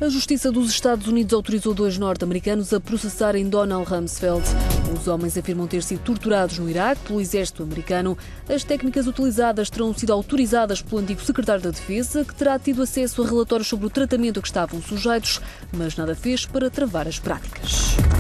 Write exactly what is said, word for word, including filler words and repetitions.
A Justiça dos Estados Unidos autorizou dois norte-americanos a processarem Donald Rumsfeld. Os homens afirmam ter sido torturados no Iraque pelo exército americano. As técnicas utilizadas terão sido autorizadas pelo antigo secretário da Defesa, que terá tido acesso a relatórios sobre o tratamento a que estavam sujeitos, mas nada fez para travar as práticas.